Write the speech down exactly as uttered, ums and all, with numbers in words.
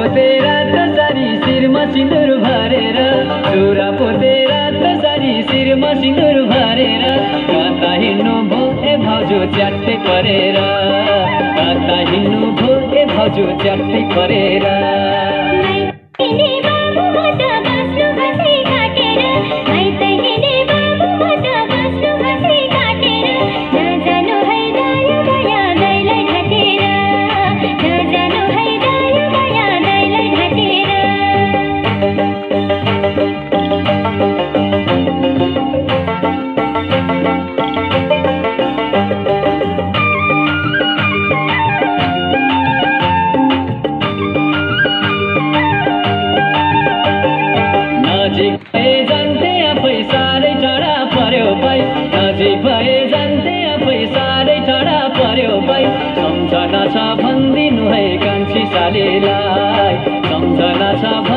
पोतेर त सारी शिरमा सिन्दुर भरेर चुरा पोतेर त सारी शिरमा सिन्दुर भरेर कता हिँड्नु भो ए भाउजू च्याट्टै परेर कता हिँड्नु भो ए भाउजू च्याट्टै परेर सम्झना छ भनिदिनु है कान्छी सालीलाई सम्झना छ